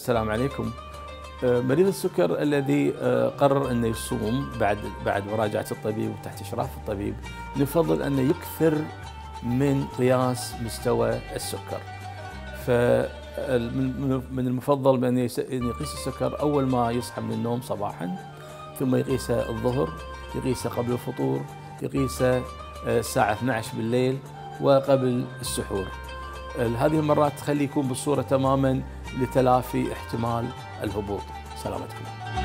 السلام عليكم. مريض السكر الذي قرر أنه يصوم بعد مراجعة الطبيب وتحت إشراف الطبيب، يفضل أنه يكثر من قياس مستوى السكر. فمن المفضل بأن يقيس السكر أول ما يصحى من النوم صباحا، ثم يقيسه الظهر، يقيسه قبل الفطور، يقيسه الساعة 12 بالليل وقبل السحور. هذه المرات تخلي يكون بالصورة تماما لتلافي احتمال الهبوط. سلامتكم.